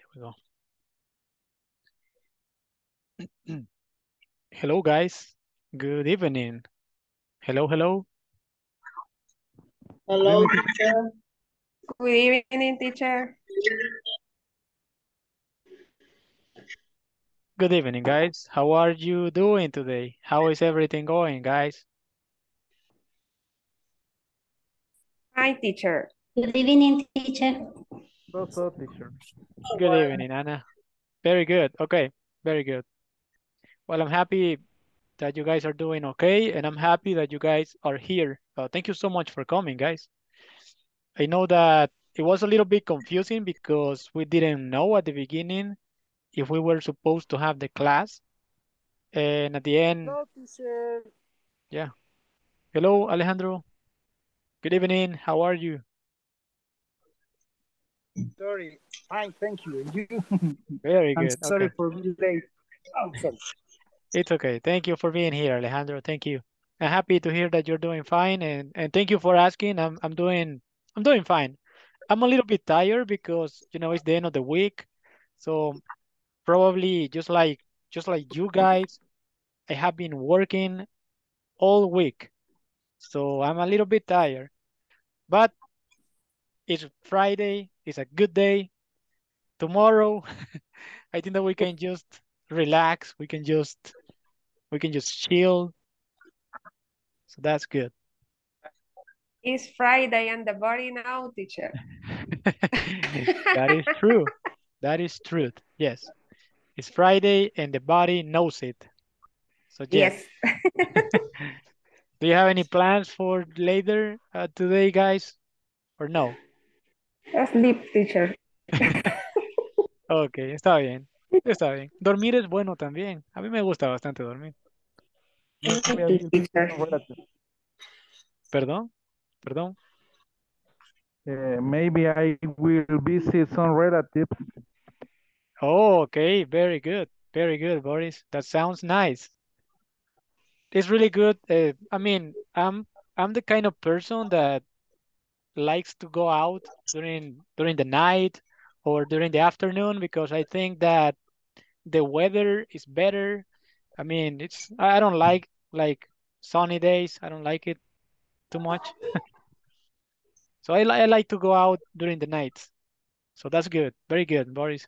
we go. Hello, guys. Good evening. Hello, hello. Good Hello, evening. teacher. Good evening, teacher. Good evening, guys. How are you doing today? How is everything going, guys? Hi, teacher. Good evening, teacher. So, teacher. Good evening, Anna. Very good. Okay, very good. Well, I'm happy that you guys are doing okay, and I'm happy that you guys are here. Thank you so much for coming, guys. I know that it was a little bit confusing because we didn't know at the beginning if we were supposed to have the class, and at the end, No, teacher. yeah. Hello, Alejandro. Good evening. How are you? Sorry. Fine, thank you. And you? Very I'm good. sorry Okay. for being late. Oh, sorry. It's okay. Thank you for being here, Alejandro. Thank you. I'm happy to hear that you're doing fine and thank you for asking. I'm doing fine. I'm a little bit tired because it's the end of the week. So probably just like you guys, I have been working all week. So I'm a little bit tired. But it's Friday, it's a good day. Tomorrow, I think that we can just relax, we can just chill. So that's good. It's Friday and the body now, teacher. That is true. That is truth. Yes. It's Friday and the body knows it. So yes. Yes. Do you have any plans for later today, guys? Or no? Sleep, teacher. Ok, está bien. Está bien. Dormir es bueno también. A mí me gusta bastante dormir. Maybe I will visit Teacher. some relatives. ¿Perdón? ¿Perdón? Maybe I will visit some relatives. Oh, okay. Very good. Very good, Boris. That sounds nice. It's really good. I mean, I'm the kind of person that likes to go out during the night or during the afternoon because I think that the weather is better. I mean, I don't like sunny days. I don't like it too much. So I like to go out during the nights. So that's good. Very good, Boris.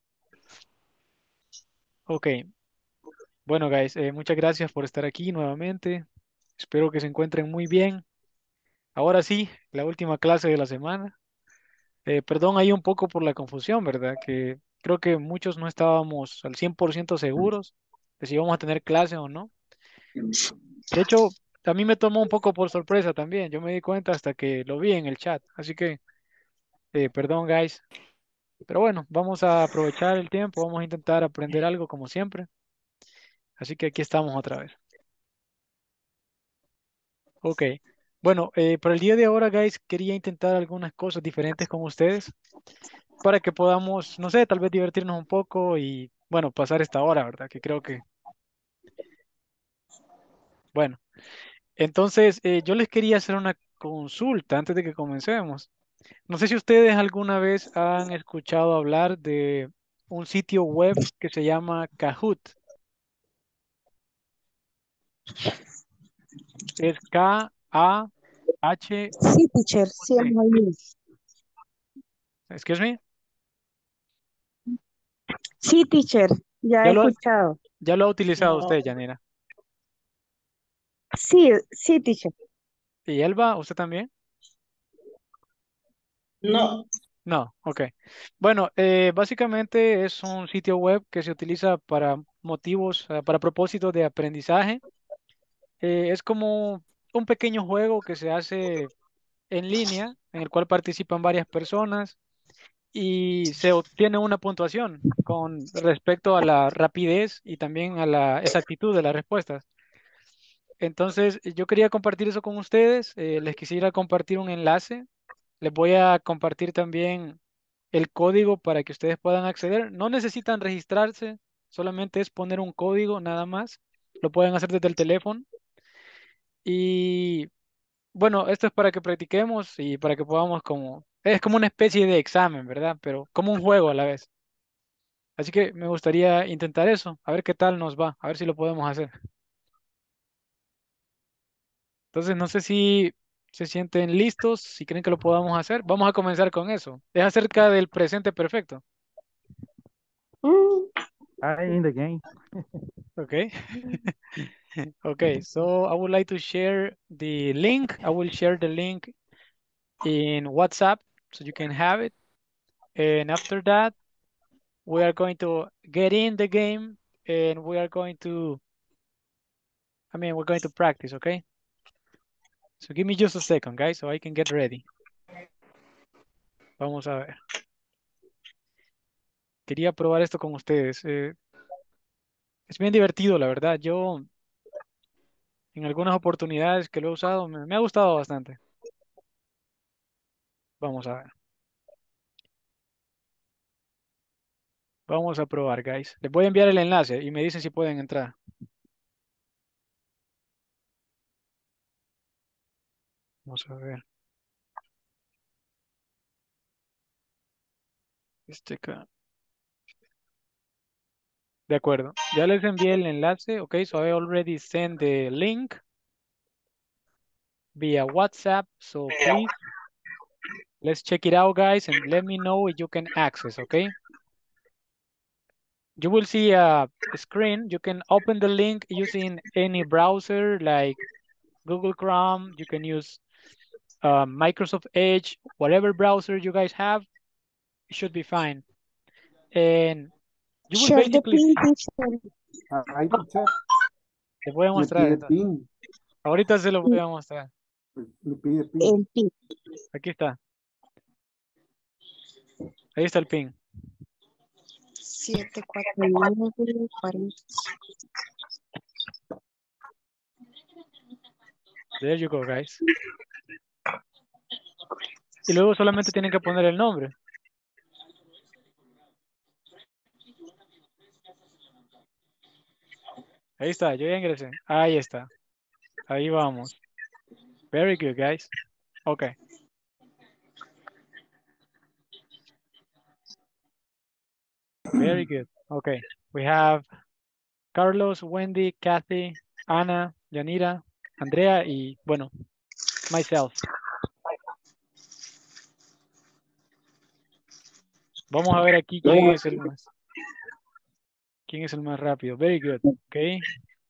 Okay. Bueno, guys, muchas gracias por estar aquí nuevamente. Espero que se encuentren muy bien. Ahora sí, la última clase de la semana. Perdón ahí un poco por la confusión, ¿verdad? Que creo que muchos no estábamos al 100% seguros de si íbamos a tener clase o no. De hecho, a mí me tomó un poco por sorpresa también. Yo me di cuenta hasta que lo vi en el chat. Así que, perdón, guys. Pero bueno, vamos a aprovechar el tiempo. Vamos a intentar aprender algo como siempre. Así que aquí estamos otra vez. Ok. Bueno, para el día de ahora, guys, quería intentar algunas cosas diferentes con ustedes para que podamos, no sé, tal vez divertirnos un poco y, bueno, pasar esta hora, ¿verdad? Que creo que, bueno. Entonces, yo les quería hacer una consulta antes de que comencemos. No sé si ustedes alguna vez han escuchado hablar de un sitio web que se llama Kahoot. Es K-A-H-U-T. Sí, teacher, sí hemos oído. Excuse me. Sí, teacher, ya he ¿Ya lo, escuchado. ya lo ha utilizado usted, Yanira? Sí, sí, teacher. ¿Y Elba, usted también? No, No, ok. Bueno, básicamente es un sitio web que se utiliza para motivos, para propósitos de aprendizaje. Es como un pequeño juego que se hace en línea, en el cual participan varias personas y se obtiene una puntuación con respecto a la rapidez y también a la exactitud de las respuestas. Entonces, yo quería compartir eso con ustedes. Les quisiera compartir un enlace. Les voy a compartir también el código para que ustedes puedan acceder. No necesitan registrarse, solamente es poner un código nada más. Lo pueden hacer desde el teléfono. Y bueno, esto es para que practiquemos y para que podamos es como una especie de examen, ¿verdad? Pero como un juego a la vez. Así que me gustaría intentar eso, a ver qué tal nos va, a ver si lo podemos hacer. Entonces, no sé si se sienten listos, si creen que lo podamos hacer. Vamos a comenzar con eso. Es acerca del presente perfecto. Mm, I in the game. Okay. Okay, so I would like to share the link. I will share the link in WhatsApp so you can have it. And after that, we are going to get in the game and we are going to, we're going to practice, okay? So give me just a second, guys, so I can get ready. Vamos a ver. Quería probar esto con ustedes. Es bien divertido, la verdad. Yo en algunas oportunidades que lo he usado me ha gustado bastante. Vamos a ver. Vamos a probar, guys. Les voy a enviar el enlace y me dicen si pueden entrar. Vamos a ver. Este acá. De acuerdo. Ya les envié el enlace. Okay, so I already sent the link via WhatsApp. So please, let's check it out, guys, and let me know if you can access, okay? You will see a screen. You can open the link using any browser like Google Chrome. You can use Microsoft Edge, whatever browser you guys have, it should be fine. And you will Share the basically, pin, teacher. Ay, teacher, les voy a le mostrar. pide Entonces. pin, Ahorita se lo voy a mostrar. le pide pin. El pin. Aquí está. Ahí está el pin. 749 40. There you go, guys. Y luego solamente tienen que poner el nombre. Ahí está, yo ya ingresé. Ahí está. Ahí vamos. Very good, guys. Okay. Very good. Okay. We have Carlos, Wendy, Kathy, Ana, Yanira, Andrea y, bueno, myself. Vamos a ver aquí quién es el más rápido. Very good. Okay.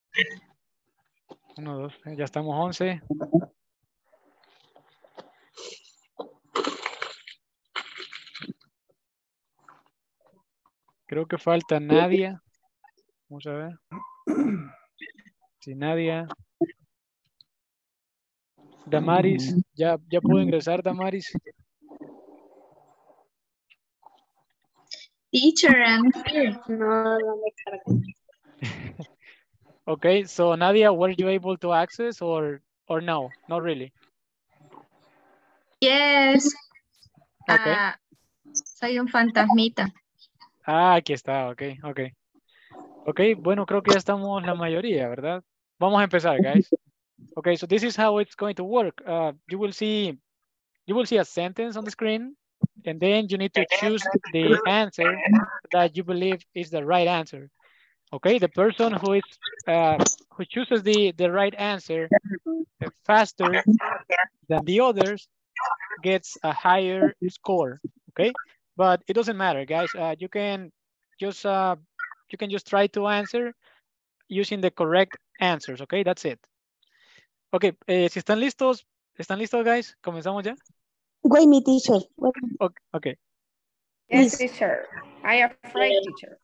1, 2, ya estamos 11. Creo que falta Nadia. Vamos a ver. Sí, Nadia. Damaris. ¿Ya pudo ingresar, Damaris? Teacher, I'm here. No, no me carga. Okay, so Nadia, were you able to access or no? Not really. Yes. Okay. Soy un fantasmita. Aquí está, okay. Okay, bueno, creo que ya estamos la mayoría, ¿verdad? Vamos a empezar, guys. Okay, so this is how it's going to work. You will see a sentence on the screen, and then you need to choose the answer that you believe is the right answer. Okay, the person who chooses the right answer faster than the others gets a higher score. Okay, but it doesn't matter, guys. You can just try to answer using the correct answers. Okay, that's it. Okay, si están listos, guys. Comenzamos ya. Wait, me, teacher. Wait. Okay. Yes, Please. teacher. I am afraid, teacher.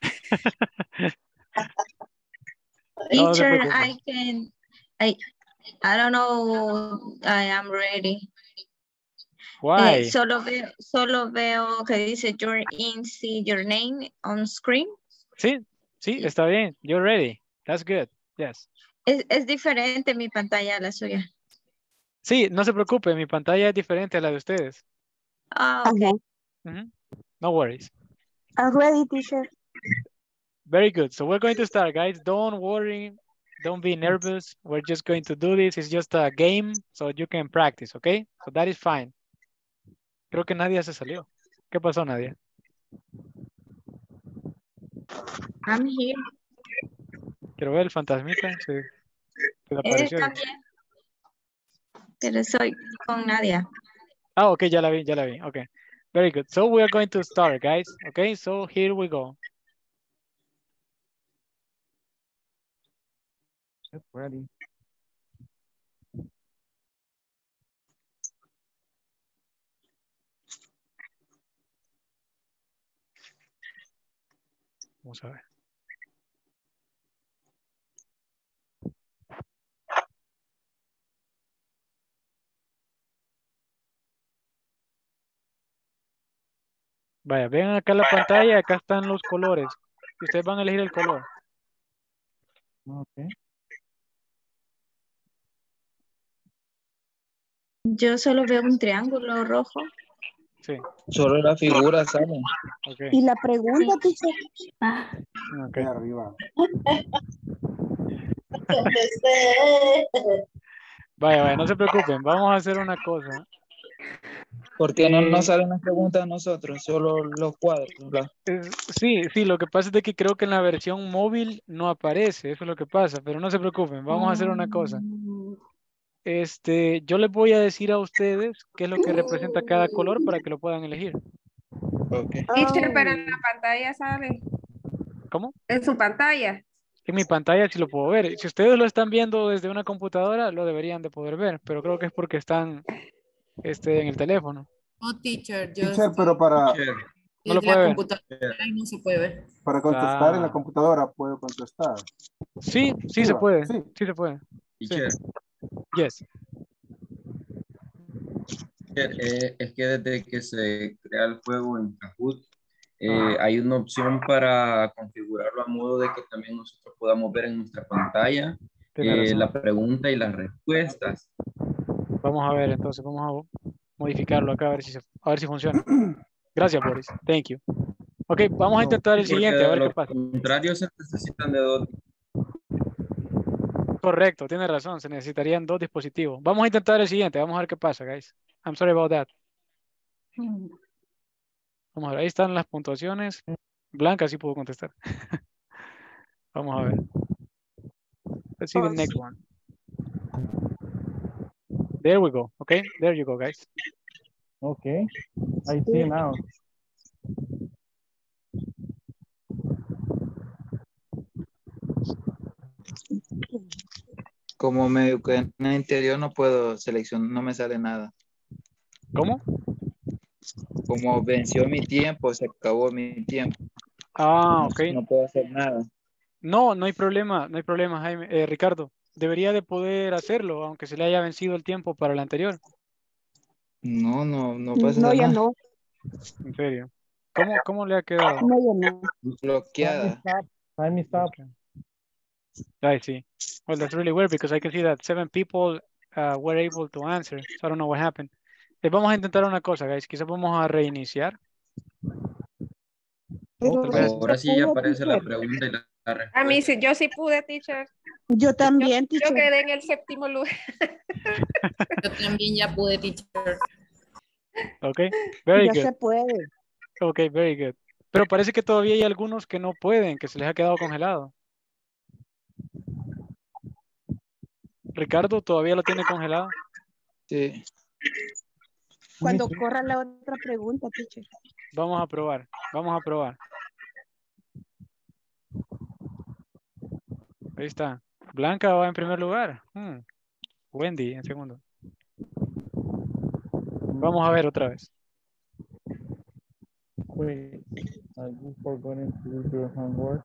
No se Teacher, preocupen. I don't know, I am ready. Why? Solo veo que dice you're in, see your name on screen. Sí, está bien. You're ready. That's good. Yes. Es diferente mi pantalla a la suya. Sí, no se preocupe. Mi pantalla es diferente a la de ustedes. Okay. No worries. I'm ready, teacher. Very good. So we're going to start, guys. Don't worry. Don't be nervous. We're just going to do this. It's just a game, so you can practice, okay? So that is fine. Creo que Nadia se salió. ¿Qué pasó, Nadia? I'm here. Quiero ver el fantasmita. Se desapareció. También, pero soy con Nadia. Ah, ok, ya la vi, ya la vi. Okay. Very good. So we are going to start, guys. Okay, so here we go. It's ready. Vamos a ver. Vaya, ven acá la pantalla, acá están los colores. Y ustedes van a elegir el color. Okay. Yo solo veo un triángulo rojo. Sí, Solo la figura sale. ok. Y la pregunta, teacher. Ok. Ahí arriba. Vaya, vaya, no se preocupen. Vamos a hacer una cosa. ¿Por qué no Eh, nos salen las preguntas a nosotros? Solo los cuadros. ¿Verdad? Sí, sí, lo que pasa es de que creo que en la versión móvil no aparece. Eso es lo que pasa, pero no se preocupen. Vamos a hacer una cosa. Yo les voy a decir a ustedes qué es lo que representa cada color para que lo puedan elegir. Ok. Teacher, pero en la pantalla sale. ¿Cómo? En su pantalla. En mi pantalla sí lo puedo ver. Si ustedes lo están viendo desde una computadora, lo deberían de poder ver, pero creo que es porque están en el teléfono. No, teacher, yo Teacher, estoy pero No lo desde la puede ver. computadora y no se puede ver. para contestar en la Ah, computadora puedo contestar. sí, sí Sí, se va, puede. sí. Sí se puede. Sí. Teacher, Yes. es que desde que se crea el juego en Kahoot, Ah, hay una opción para configurarlo a modo de que también nosotros podamos ver en nuestra pantalla tiene razón. la pregunta y las respuestas. Vamos a ver, entonces, vamos a modificarlo acá a ver si funciona. Gracias, Boris. Thank you. Ok, vamos a intentar el Porque siguiente, a de ver qué lo pasa. contrario se necesitan de dos. Correcto, tiene razón, se necesitarían dos dispositivos. Vamos a intentar el siguiente, vamos a ver qué pasa, guys. I'm sorry about that. Vamos a ver, ahí están las puntuaciones. Blanca sí pudo contestar. Vamos a ver. Let's see the next one. There we go. Okay, there you go, guys. Okay. I see now. Como me eduqué en el interior no puedo seleccionar, no me sale nada. ¿Cómo? Como venció mi tiempo, se acabó mi tiempo. Ah, No, ok. no puedo hacer nada. No, no hay problema, Jaime. Ricardo, debería de poder hacerlo, aunque se le haya vencido el tiempo para el anterior. No pasa No, ya nada. no. En serio. ¿Cómo le ha quedado? No, ya no. Bloqueada. Time is up. I see. Well, that's really weird because I can see that 7 people were able to answer. So I don't know what happened. Vamos a intentar una cosa, guys. Quizás vamos a reiniciar. Pero Tal vez. Ahora sí pudo, aparece la teacher. pregunta y la A respuesta. mí sí, yo sí pude, teacher. Yo también, Yo teacher. quedé en el séptimo lugar. Yo también ya pude, teacher. Okay, very Ya good. se puede. Okay, very good. Pero parece que todavía hay algunos que no pueden, que se les ha quedado congelado. Ricardo, ¿todavía lo tiene congelado? Sí. Cuando corra la otra pregunta, teacher. Vamos a probar. Ahí está. Blanca va en primer lugar. Wendy en segundo. Vamos a ver otra vez. Wait, I just forgot to do your homework.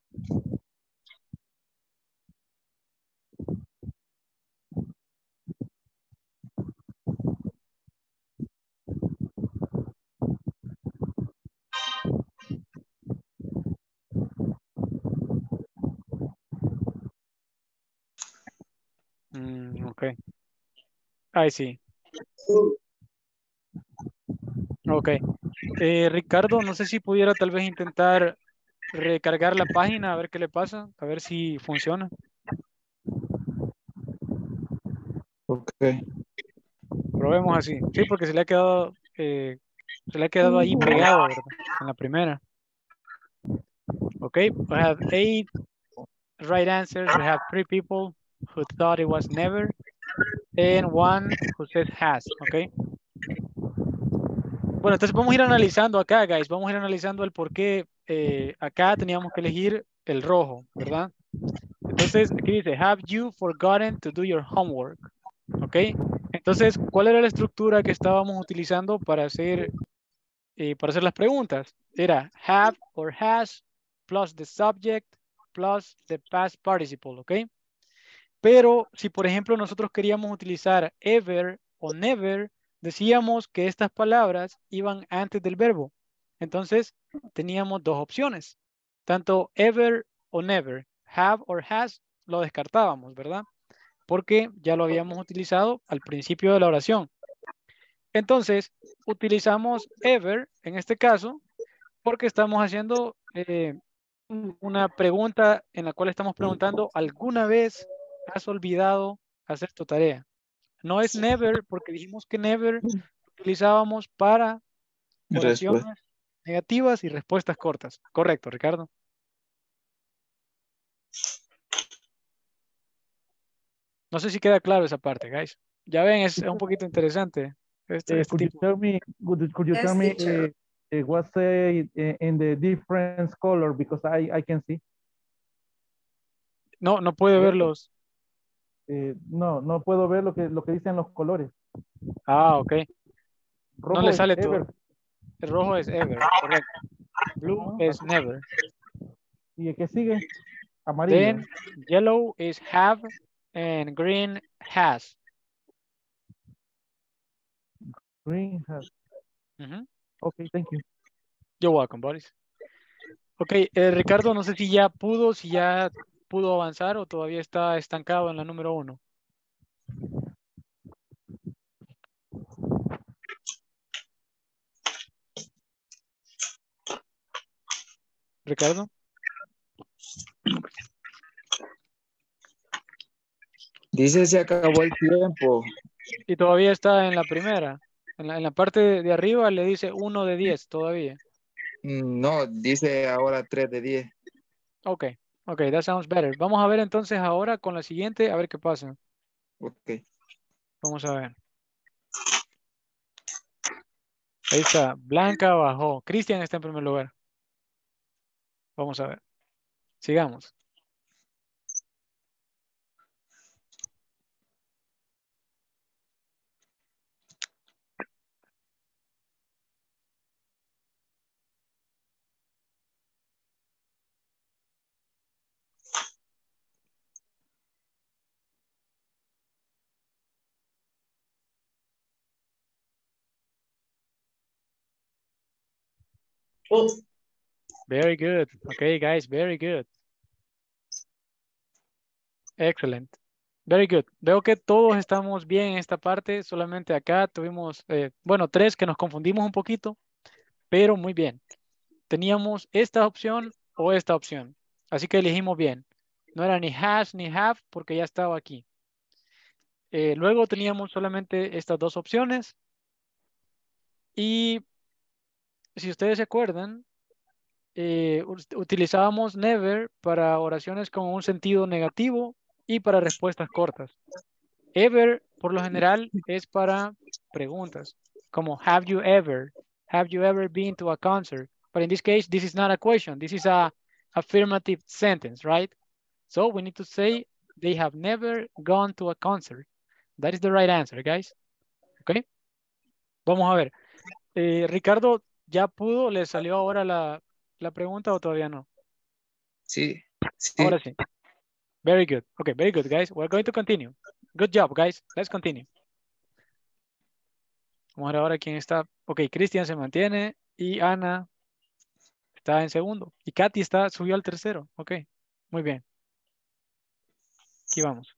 Ok. Ahí sí. Ok. Ricardo, no sé si pudiera tal vez intentar recargar la página, a ver qué le pasa, a ver si funciona. Ok. Probemos así. Sí, porque se le ha quedado ahí pegado, ¿verdad? En la primera. Okay, we have 8 right answers. We have 3 people who thought it was never and 1 who says has, okay. Bueno, entonces vamos a ir analizando acá, guys. Vamos a ir analizando el por qué acá teníamos que elegir el rojo, ¿verdad? Entonces, aquí dice, have you forgotten to do your homework? ¿Ok? Entonces, ¿cuál era la estructura que estábamos utilizando para hacer las preguntas? Era have or has plus the subject plus the past participle, ¿ok? Pero si, por ejemplo, nosotros queríamos utilizar ever o never, decíamos que estas palabras iban antes del verbo. Entonces, teníamos dos opciones. Tanto ever o never, have or has, lo descartábamos, ¿verdad? Porque ya lo habíamos utilizado al principio de la oración. Entonces, utilizamos ever, en este caso, porque estamos haciendo una pregunta en la cual estamos preguntando, ¿alguna vez has olvidado hacer tu tarea? No es never, porque dijimos que never utilizábamos para Respuesta. oraciones negativas y respuestas cortas. Correcto, Ricardo. No sé si queda claro esa parte, guys. Ya ven, es un poquito interesante este Could you tipo. tell me, could you Yes, tell me teacher. what's in the different color because I can see. No, no puede verlos. No, no puedo ver lo que dicen los colores. Ah, ok. No Rojo le es sale ever. todo. El rojo es ever, correcto. Blue is Así. never. ¿Y el que sigue? Amarillo. Then yellow is have and green has. Green has. Ujú. Okay, thank you. You're welcome, buddies. Ok, Ricardo, no sé si ya pudo avanzar o todavía está estancado en la número 1. Ricardo. Dice se acabó el tiempo. Y todavía está en la primera. En la parte de arriba le dice 1 de 10 todavía. No, dice ahora 3 de 10. Ok, ok, that sounds better. Vamos a ver entonces ahora con la siguiente, a ver qué pasa. Ok. Vamos a ver. Ahí está, Blanca bajó. Cristian está en primer lugar. Vamos a ver. Sigamos. Very good. Okay, guys, very good. Excellent. Very good. Veo que todos estamos bien en esta parte. Solamente acá tuvimos, bueno, 3 que nos confundimos un poquito, pero muy bien. Teníamos esta opción o esta opción. Así que elegimos bien. No era ni has ni have porque ya estaba aquí. Luego teníamos solamente estas dos opciones. Y si ustedes se acuerdan, utilizábamos never para oraciones con un sentido negativo y para respuestas cortas. Ever, por lo general, es para preguntas, como have you ever been to a concert? But in this case, this is not a question. This is a affirmative sentence, right? So we need to say they have never gone to a concert. That is the right answer, guys. Okay. Vamos a ver. Ricardo, ¿ya pudo? ¿Le salió ahora la pregunta o todavía no? Sí. Ahora sí. Very good. Okay, very good, guys. We're going to continue. Good job, guys. Let's continue. Vamos a ver ahora quién está. Ok, Cristian se mantiene y Ana está en segundo. Y Katy subió al tercero. Ok, muy bien. Aquí vamos.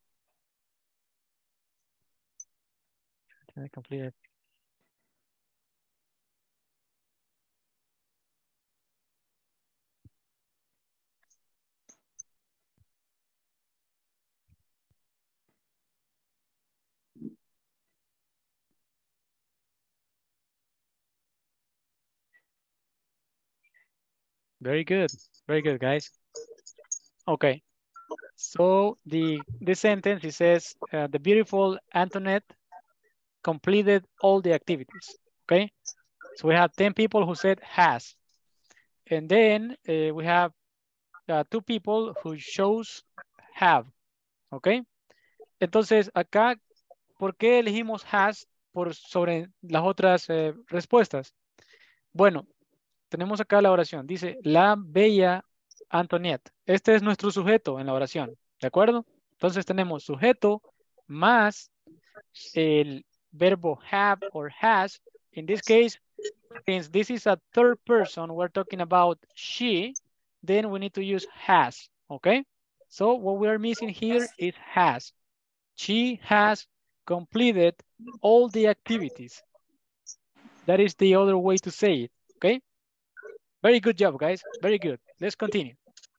Very good, guys. Okay. So the sentence, it says, the beautiful Antoinette completed all the activities. Okay. So we have 10 people who said has. And then we have 2 people who chose have. Okay. Entonces acá, ¿por qué elegimos has sobre las otras respuestas? Bueno, tenemos acá la oración. Dice, la bella Antoniette. Este es nuestro sujeto en la oración. ¿De acuerdo? Entonces tenemos sujeto más el verbo have or has. In this case, since this is a third person, we're talking about she, then we need to use has. Okay? So what we are missing here is has. She has completed all the activities. That is the other way to say it. Okay? Very good job, guys. Very good. Let's continue.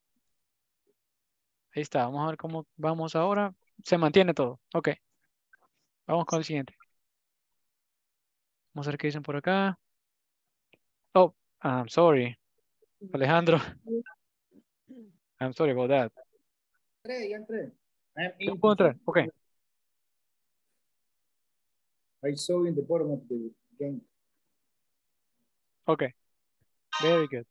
Ahí está. Vamos a ver cómo vamos ahora. Se mantiene todo. Ok. Vamos con el siguiente. Vamos a ver qué dicen por acá. Oh, I'm sorry. Alejandro. I'm sorry about that. Ya entré. ¿No puedo entrar? Ok. I saw in the bottom of the game. Ok. Very good.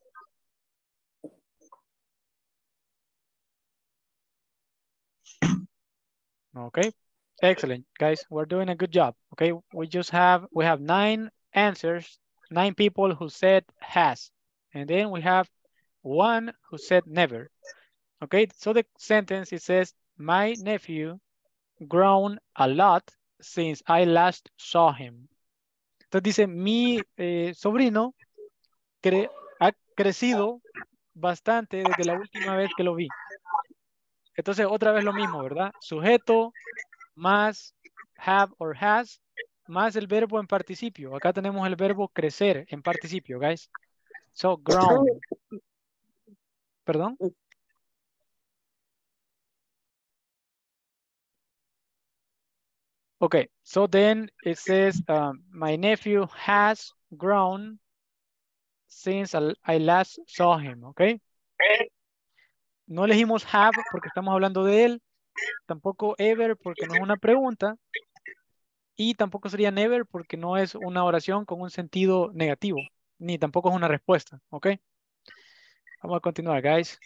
Okay. Excellent, guys. We're doing a good job. Okay. We have 9 answers, 9 people who said has. And then we have 1 who said never. Okay. So the sentence, it says, my nephew grown a lot since I last saw him. Entonces dice, mi sobrino ha crecido bastante desde la última vez que lo vi. Entonces, otra vez lo mismo, ¿verdad? Sujeto más have or has más el verbo en participio. Acá tenemos el verbo crecer en participio, guys. So, grown. ¿Perdón? Okay, so then it says, my nephew has grown since I last saw him, okay? No elegimos have porque estamos hablando de él, tampoco ever porque no es una pregunta, y tampoco sería never porque no es una oración con un sentido negativo, ni tampoco es una respuesta, ¿ok? Vamos a continuar, guys.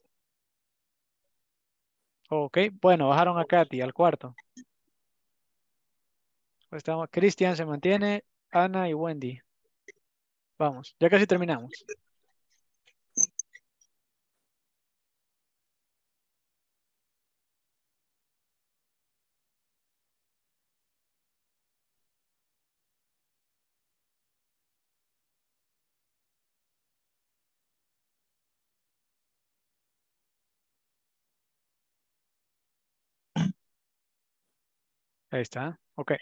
Ok, bueno, bajaron a Katy al cuarto. Estamos, Cristian se mantiene, Ana y Wendy. Vamos, ya casi terminamos. Ahí está, ok.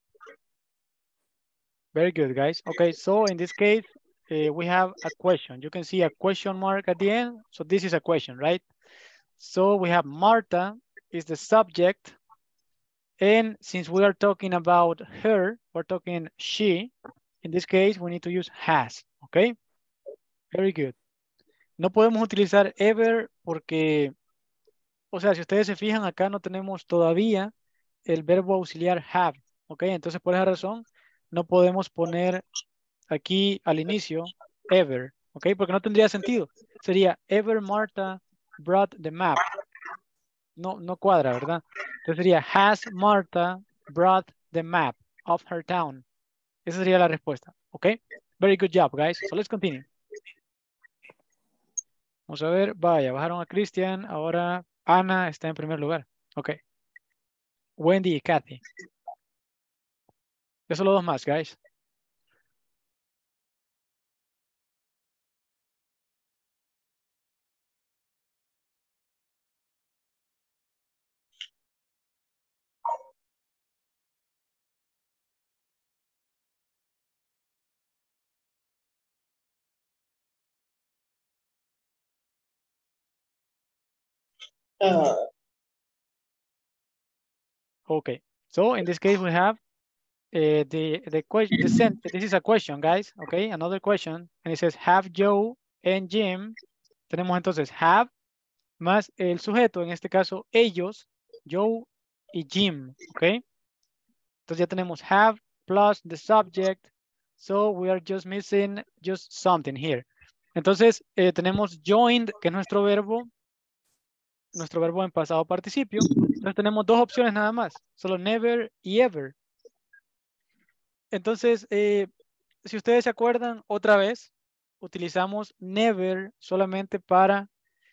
Very good, guys. Okay, so in this case, we have a question. You can see a question mark at the end. So this is a question, right? So we have Marta is the subject. And since we are talking about her, we're talking she. In this case, we need to use has, okay? Very good. No podemos utilizar ever porque, o sea, si ustedes se fijan, acá no tenemos todavía el verbo auxiliar have, ok? Entonces, por esa razón, no podemos poner aquí al inicio ever, ok? Porque no tendría sentido. Sería ever Martha brought the map. No cuadra, ¿verdad? Entonces sería has Martha brought the map of her town. Esa sería la respuesta, ok? Very good job, guys. So let's continue. Vamos a ver, vaya, bajaron a Christian, ahora Ana está en primer lugar. Ok. Wendy y Kathy. Ya solo 2 más, guys. Okay, so in this case we have the question. This is a question, guys. Okay, another question, and it says, have Joe and Jim, tenemos entonces have más el sujeto, en este caso ellos, Joe y Jim, ¿ok? Entonces ya tenemos have plus the subject, so we are just missing just something here. Entonces tenemos joined, que es nuestro verbo en pasado participio. Entonces tenemos dos opciones nada más, solo never y ever. Entonces, si ustedes se acuerdan, otra vez, utilizamos never solamente para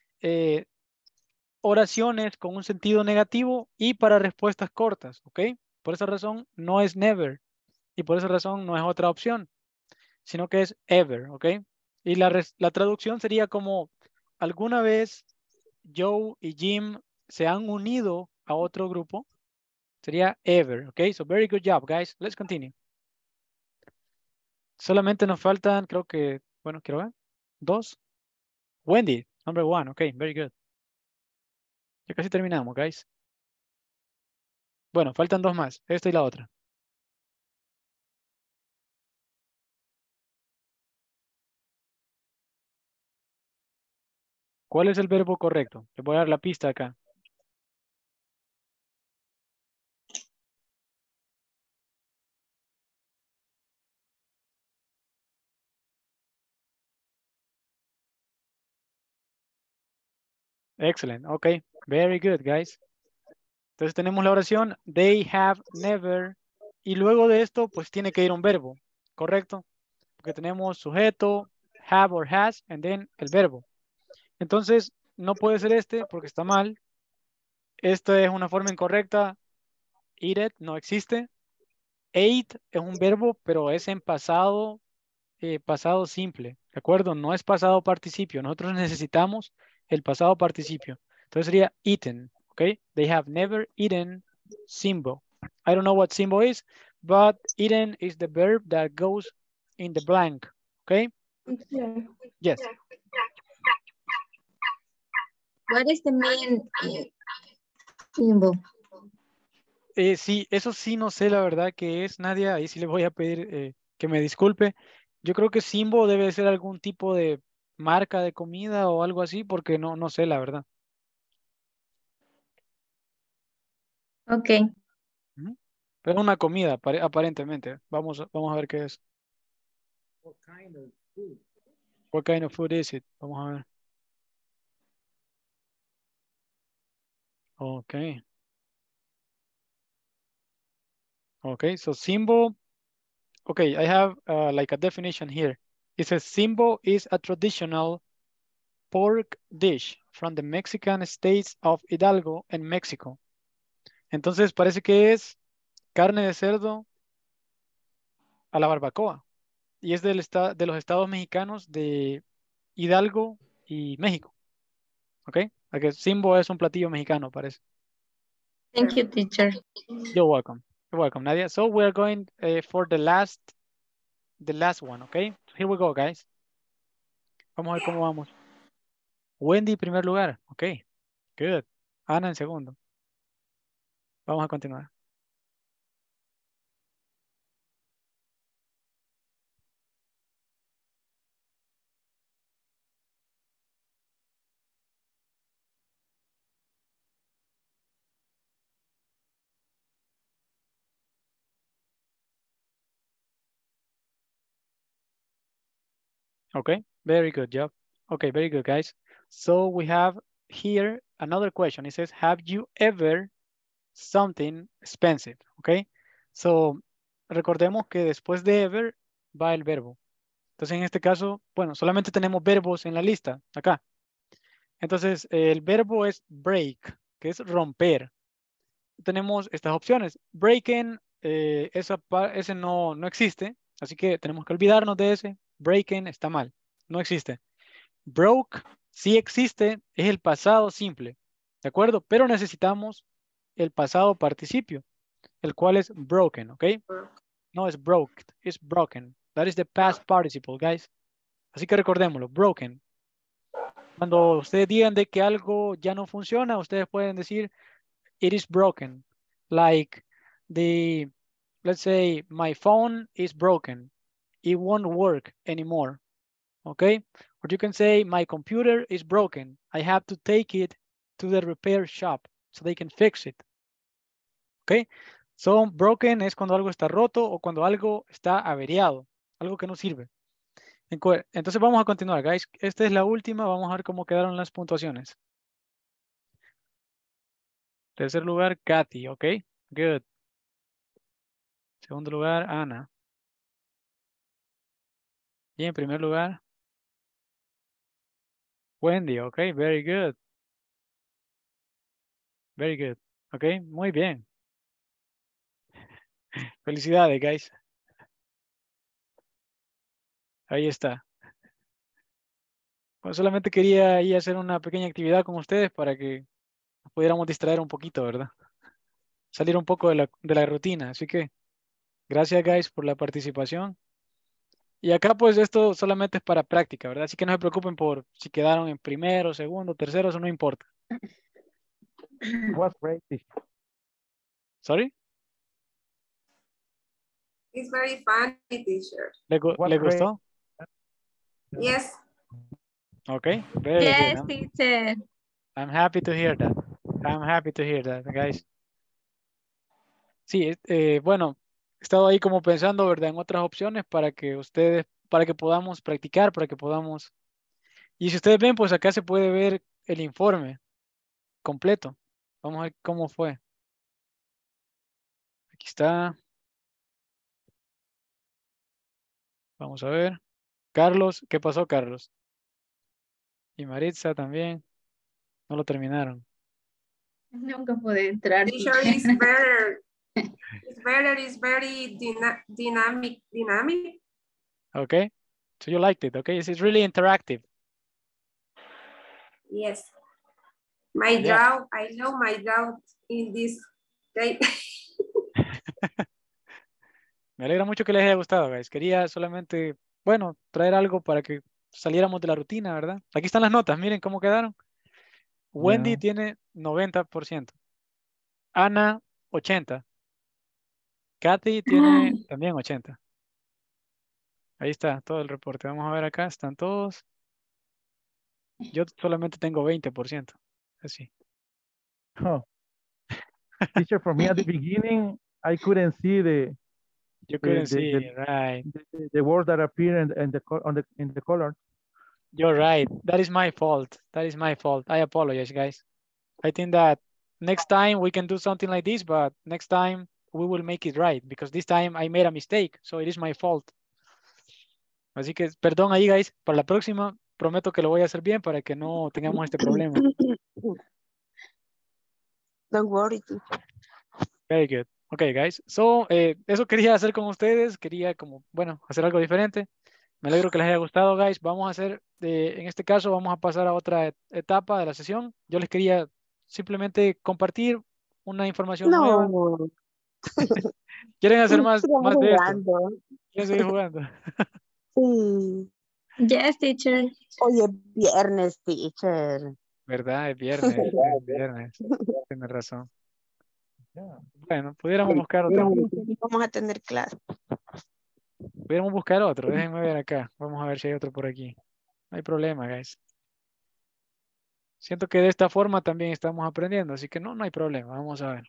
oraciones con un sentido negativo y para respuestas cortas, ¿ok? Por esa razón no es never y por esa razón no es otra opción, sino que es ever, ¿ok? Y la traducción sería como alguna vez Joe y Jim se han unido a otro grupo, sería ever, ¿ok? So very good job, guys. Let's continue. Solamente nos faltan, creo que, bueno, quiero ver, 2. Wendy, number 1, ok, very good. Ya casi terminamos, guys. Bueno, faltan 2 más, esta y la otra. ¿Cuál es el verbo correcto? Les voy a dar la pista acá. Excellent, ok, very good, guys. Entonces tenemos la oración, they have never, y luego de esto, pues tiene que ir un verbo, ¿correcto? Porque tenemos sujeto, have or has, and then el verbo. Entonces, no puede ser este porque está mal. Esta es una forma incorrecta. Eat it, no existe. Ate es un verbo, pero es en pasado, pasado simple, ¿de acuerdo? No es pasado participio. Nosotros necesitamos el pasado participio. Entonces sería eaten, ¿ok? They have never eaten Simbo. I don't know what Simbo is, but eaten is the verb that goes in the blank, ¿ok? Yes. What is the main symbol? Sí, eso sí no sé la verdad que es, Nadia, ahí sí le voy a pedir que me disculpe. Yo creo que Simbo debe ser algún tipo de marca de comida o algo así, porque no sé la verdad. Okay. Ujú. Pero es una comida, aparentemente. Vamos a ver qué es. What kind of food? What kind of food is it? Vamos a ver. Okay. Okay, so Simbo. Okay, I have like a definition here. It says Simbo is a traditional pork dish from the Mexican states of Hidalgo and Mexico. Entonces parece que es carne de cerdo a la barbacoa y es de los estados mexicanos de Hidalgo y México. ¿Ok? Porque Simbo es un platillo mexicano, parece. Thank you, teacher. You're welcome. You're welcome, Nadia. So we're going for the last one, ¿ok? Here we go, guys. Vamos a ver cómo vamos. Wendy, primer lugar. Ok. Good. Ana en segundo. Vamos a continuar. Okay, very good job. Okay, very good, guys. So we have here another question. It says, have you ever something expensive? Okay, so recordemos que después de ever va el verbo. Entonces en este caso, bueno, solamente tenemos verbos en la lista, acá. Entonces el verbo es break, que es romper. Tenemos estas opciones. Breaking, ese no existe, así que tenemos que olvidarnos de ese. Breaking está mal, no existe. Broke sí existe, es el pasado simple, ¿de acuerdo? Pero necesitamos el pasado participio, el cual es broken, ¿ok? No es broke, es broken. That is the past participle, guys. Así que recordémoslo, broken. Cuando ustedes digan de que algo ya no funciona, ustedes pueden decir, it is broken. Like let's say, my phone is broken. It won't work anymore. Okay? Or you can say, my computer is broken. I have to take it to the repair shop so they can fix it. Okay? So, broken es cuando algo está roto o cuando algo está averiado, algo que no sirve. Entonces vamos a continuar, guys. Esta es la última. Vamos a ver cómo quedaron las puntuaciones. Tercer lugar, Kathy. Ok. Good. Segundo lugar, Ana. Y en primer lugar, Wendy. Ok. Very good. Very good. Ok. Muy bien. Felicidades, guys. Ahí está. Bueno, solamente quería ahí hacer una pequeña actividad con ustedes para que nos pudiéramos distraer un poquito, ¿verdad? Salir un poco de la rutina. Así que gracias, guys, por la participación. Y acá, pues, esto solamente es para práctica, ¿verdad? Así que no se preocupen por si quedaron en primero, segundo, tercero, eso no importa. Was great. Teacher. ¿Sorry? It's very funny, teacher. Was ¿Le great. gustó? Yes. Okay, very Yes, good. teacher. I'm happy to hear that. I'm happy to hear that, guys. Sí, bueno, he estado ahí como pensando, ¿verdad? En otras opciones para que ustedes, para que podamos practicar, para que podamos... Y si ustedes ven, pues acá se puede ver el informe completo. Vamos a ver cómo fue. Aquí está. Vamos a ver. Carlos, ¿qué pasó, Carlos? Y Maritza también. No lo terminaron. Nunca pude entrar. Teacher is better. It's better. It's very dynamic. Dynamic. Okay. So you liked it, okay? It's really interactive. Yes. My Yeah. job. I know my job in this day. Me alegra mucho que les haya gustado, guys. Quería solamente, bueno, traer algo para que saliéramos de la rutina, ¿verdad? Aquí están las notas, miren cómo quedaron. Wendy Yeah. tiene 90%. Ana, 80%. Kathy tiene también 80%. Ahí está todo el reporte. Vamos a ver acá, están todos. Yo solamente tengo 20%. Así. Oh. Teacher, for me at the beginning, I couldn't see You the couldn't the, see, the, right. the words that appear in the color. You're right. That is my fault. That is my fault. I apologize, guys. I think that next time we can do something like this, but next time we will make it right because this time I made a mistake, so it is my fault. Así que perdón ahí, guys. Para la próxima prometo que lo voy a hacer bien para que no tengamos este problema. Don't worry, teacher. Very good. Okay, guys. So, eso quería hacer con ustedes. Quería como, bueno, hacer algo diferente. Me alegro que les haya gustado, guys. Vamos a hacer, en este caso, vamos a pasar a otra etapa de la sesión. Yo les quería simplemente compartir una información nueva. No, ¿Quieren hacer más sigamos de esto? jugando. ¿Quieren seguir jugando? Sí. Yes, teacher. Hoy es viernes, teacher. ¿Verdad? Es viernes. Es viernes. Tienes razón. Bueno, pudiéramos buscar otro. Vamos a tener clase. Pudiéramos buscar otro. Déjenme ver acá. Vamos a ver si hay otro por aquí. No hay problema, guys. Siento que de esta forma también estamos aprendiendo, así que no hay problema. Vamos a ver.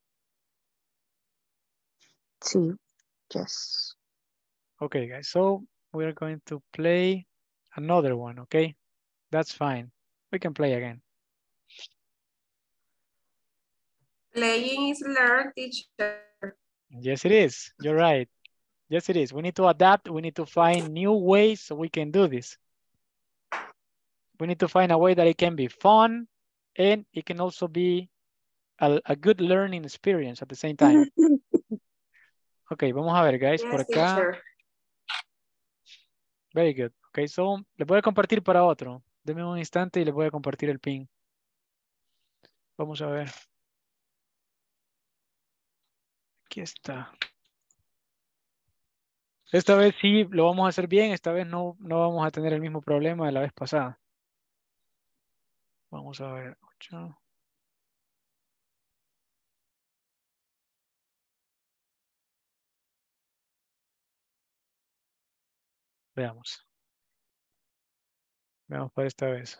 Sí, yes. Okay, guys. So we're going to play another one, okay? That's fine. We can play again. Playing is learn, teacher. Yes, it is. You're right. Yes, it is. We need to adapt. We need to find new ways so we can do this. We need to find a way that it can be fun and it can also be a good learning experience at the same time. Okay, vamos a ver, guys, Yes, por acá. teacher. Very good. Okay, so les voy a compartir para otro. Denme un instante y les voy a compartir el pin. Vamos a ver. Aquí está. Esta vez sí lo vamos a hacer bien. Esta vez no vamos a tener el mismo problema de la vez pasada. Vamos a ver. 8. Veamos. Veamos para esta vez.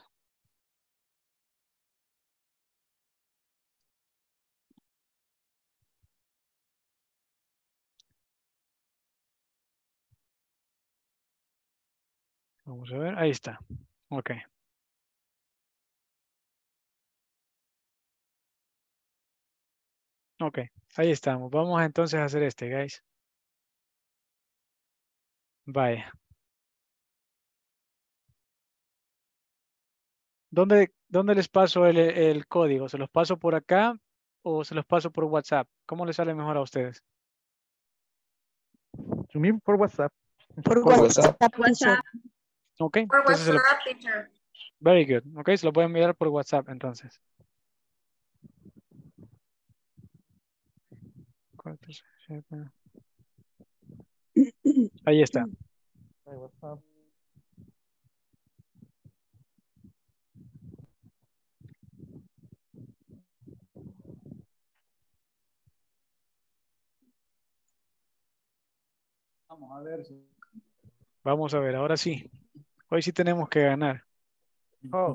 Vamos a ver, ahí está. Ok. Ok, ahí estamos. Vamos entonces a hacer este, guys. Vaya. ¿Dónde les paso el código? ¿Se los paso por acá o se los paso por WhatsApp? ¿Cómo les sale mejor a ustedes? To me, por WhatsApp. Por Por WhatsApp, WhatsApp. teacher. Ok, Por entonces WhatsApp, teacher. very good. Ok, se lo pueden enviar por WhatsApp entonces. Ahí está. By WhatsApp. Vamos a ver. Vamos a ver, ahora sí. Hoy sí tenemos que ganar. Oh,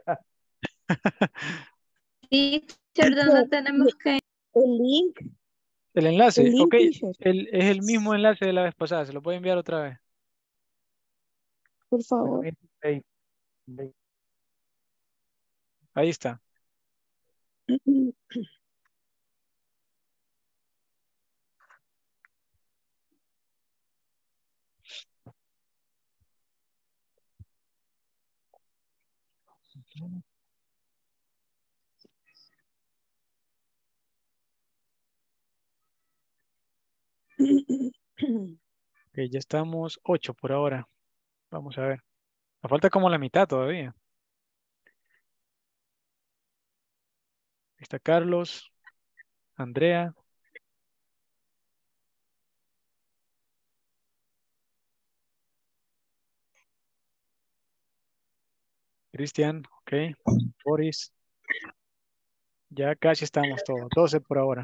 Teacher, ¿dónde tenemos que ir? El link, El enlace, el link, ok, teacher, es el mismo enlace de la vez pasada. Se lo puede enviar otra vez. por we favor. need to pay. Ahí está. Ok, ya estamos 8 por ahora. Vamos a ver. Nos falta como la mitad todavía. Ahí está Carlos, Andrea. Cristian, ok. Boris. Ya casi estamos todos. 12 por ahora.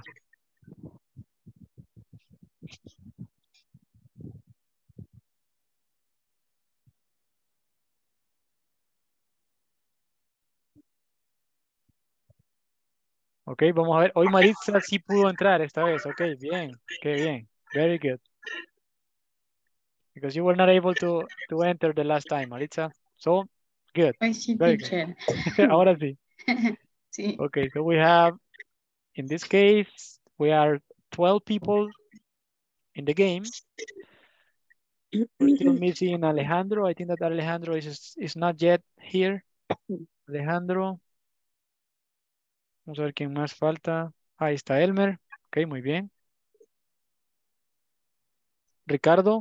Ok, vamos a ver. Hoy Maritza sí pudo entrar esta vez. Ok, bien. Qué bien. Very good. Because you were not able to enter the last time, Maritza. So, good. Ay, sí, Very good. teacher. Ahora sí. Sí. Okay, so we have, in this case, we are 12 people in the game. We're still missing Alejandro. I think that Alejandro is not yet here. Alejandro. Vamos a ver quién más falta. Ahí está Elmer. Ok, muy bien. Ricardo.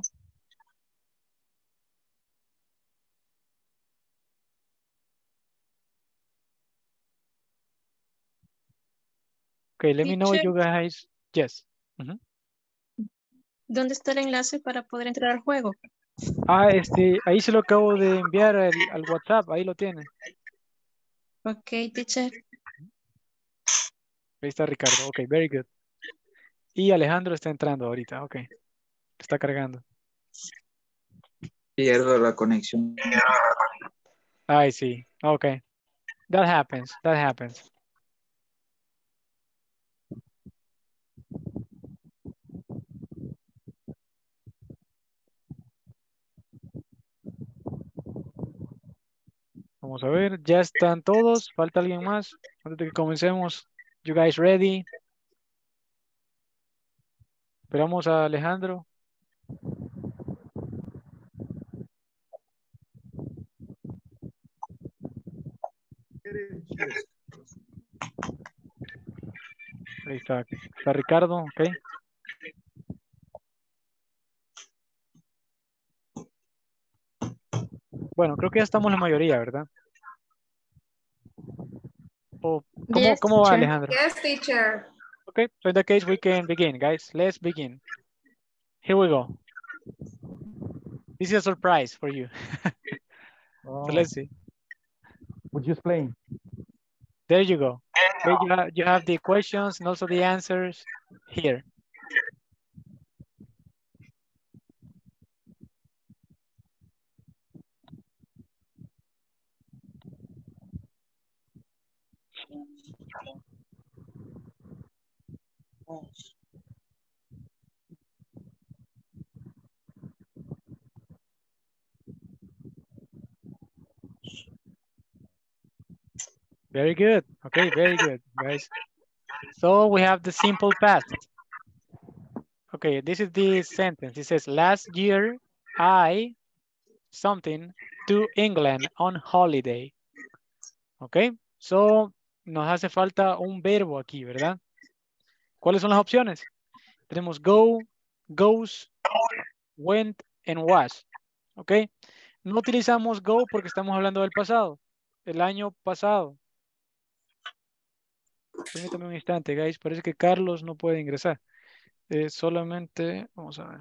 Okay, let me know Teacher, you guys. Yes. Ujú. ¿dónde está el enlace para poder entrar al juego? Ahí se lo acabo de enviar al WhatsApp. Ahí lo tiene. Ok, teacher. Ahí está Ricardo. Ok, very good. Y Alejandro está entrando ahorita. Ok. Está cargando. Pierdo la conexión. Ay, sí. Ok. That happens. That happens. Vamos a ver. Ya están todos. Falta alguien más. Antes de que comencemos. You guys ready? Esperamos a Alejandro. Ahí está. Está Ricardo. Ok. Bueno, creo que ya estamos la mayoría, ¿verdad? ¿O Yes, cómo va teacher. Alejandro? Yes, teacher. Okay, so in that case, we can begin, guys. Let's begin. Here we go. This is a surprise for you. So Oh, let's see. would you explain? There you go. Okay, you have the questions and also the answers here. Very good. Okay, very good, guys. So we have the simple past. Okay, this is the sentence. It says, last year, I something to England on holiday. Ok, so nos hace falta un verbo aquí, ¿verdad? ¿Cuáles son las opciones? Tenemos go, goes, went, and was. Ok, no utilizamos go porque estamos hablando del pasado, el año pasado. Permítame un instante, guys. Parece que Carlos no puede ingresar. Solamente, vamos a ver.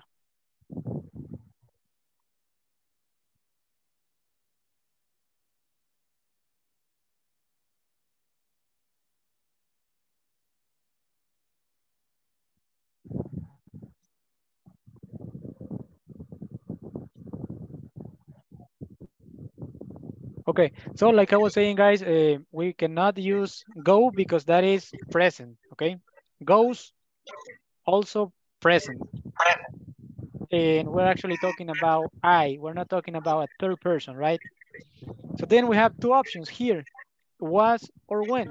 Okay, so like I was saying, guys, we cannot use go because that is present, okay? Goes, also present. And we're actually talking about I. We're not talking about a third person, right? So then we have two options here, was or went.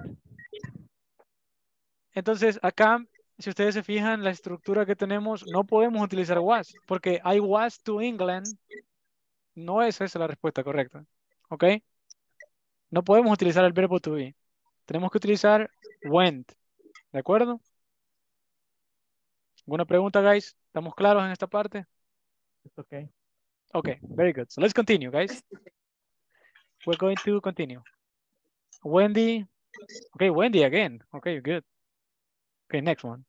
Entonces acá, si ustedes se fijan, la estructura que tenemos, no podemos utilizar was, porque I was to England, no es esa la respuesta correcta, ¿ok? No podemos utilizar el verbo to be. Tenemos que utilizar went, ¿de acuerdo? ¿Alguna pregunta, guys? ¿Estamos claros en esta parte? It's okay. Okay, very good. So let's continue, guys. We're going to continue. Wendy. Okay, Wendy again. Okay, good. Okay, next one.